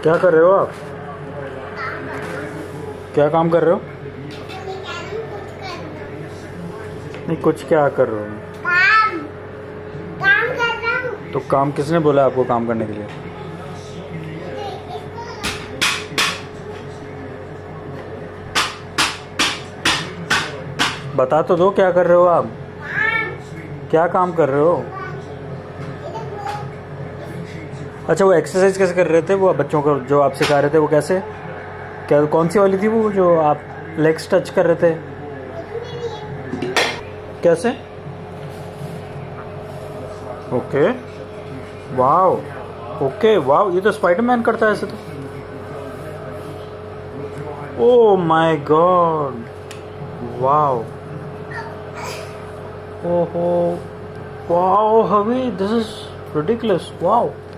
क्या कर रहे हो आप? क्या काम कर रहे हो? नहीं, कुछ क्या कर रहे हो? काम काम कर रहा हूँ। तो काम किसने बोला आपको काम करने के लिए? बता तो दो क्या कर रहे हो आप? क्या काम कर रहे हो? अच्छा, वो एक्सरसाइज कैसे कर रहे थे वो बच्चों को जो आप सिखा रहे थे? वो कैसे? क्या कौन सी वाली थी वो जो आप लेग्स टच कर रहे थे? कैसे? ओके, वाओ, ओके, वाओ, ये तो स्पाइडरमैन करता है ऐसे तो। ओह माय गॉड, वाओ, ओहो, वाओ हवी, दिस इज रिडिकुलस, वाओ।